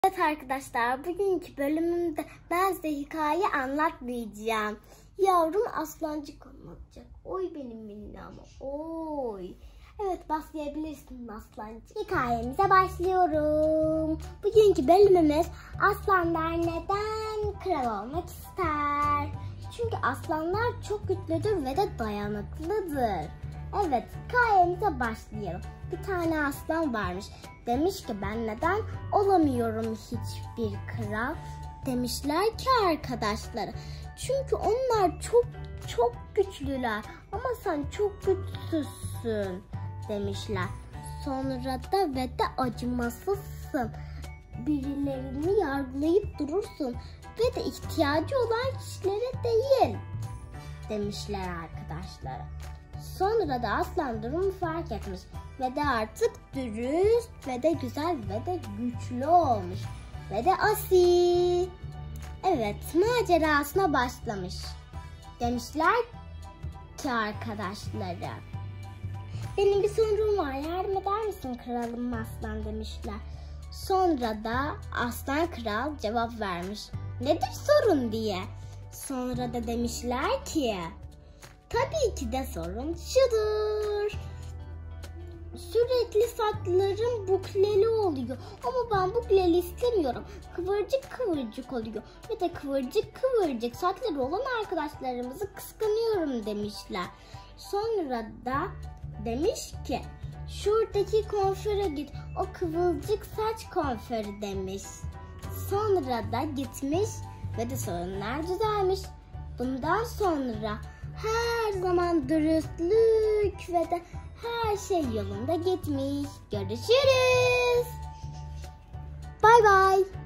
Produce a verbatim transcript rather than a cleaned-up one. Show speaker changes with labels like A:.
A: Evet arkadaşlar, bugünkü bölümümde ben size hikaye anlatmayacağım. Yavrum aslancık anlatacak. Oy benim minnam, oy. Evet, başlayabilirsin aslancık. Hikayemize başlıyorum. Bugünkü bölümümüz aslanlar neden kral olmak ister? Çünkü aslanlar çok güçlüdür ve de dayanıklıdır. Evet, hikayemize başlayalım. Bir tane aslan varmış. Demiş ki ben neden olamıyorum hiçbir kral? Demişler ki arkadaşları. Çünkü onlar çok çok güçlüler ama sen çok güçsüzsün demişler. Sonra da ve de acımasızsın. Birilerini yargılayıp durursun ve de ihtiyacı olan kişilere değil demişler arkadaşlara. Sonra da aslan durumu fark etmiş ve de artık dürüst ve de güzel ve de güçlü olmuş ve de asil. Evet, macerasına başlamış. Demişler ki arkadaşları, benim bir sorum var, yardım eder misin kralım aslan demişler. Sonra da aslan kral cevap vermiş, nedir sorun diye. Sonra da demişler ki, tabii ki de sorun şudur. Sürekli saçlarım bukleli oluyor. Ama ben bukleli istemiyorum. Kıvırcık kıvırcık oluyor. Ve de kıvırcık kıvırcık saçları olan arkadaşlarımızı kıskanıyorum demişler. Sonra da demiş ki, şuradaki kuaföre git. O kıvırcık saç kuaförü demiş. Sonra da gitmiş ve de sorunlar düzelmiş. Bundan sonra her zaman dürüstlük ve de her şey yolunda gitmiş. Görüşürüz. Bay bay.